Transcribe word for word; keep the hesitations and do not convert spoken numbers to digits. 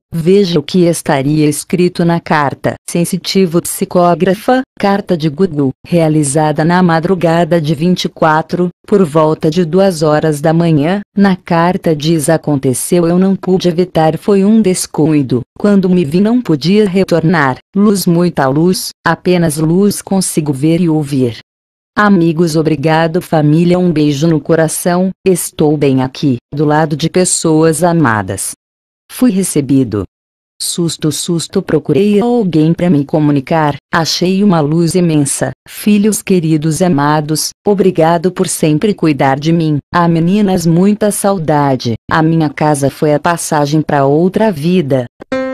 Veja o que estaria escrito na carta. Sensitivo psicógrafa, carta de Gugu, realizada na madrugada de vinte e quatro, por volta de duas horas da manhã. Na carta diz: aconteceu, eu não pude evitar, foi um descuido. Quando me vi não podia retornar. Luz, muita luz, apenas luz consigo ver e ouvir. Amigos, obrigado família, um beijo no coração. Estou bem aqui, do lado de pessoas amadas. Fui recebido. Susto, susto, procurei alguém para me comunicar, achei uma luz imensa. Filhos queridos amados, obrigado por sempre cuidar de mim. Ah, meninas, muita saudade. A minha casa foi a passagem para outra vida.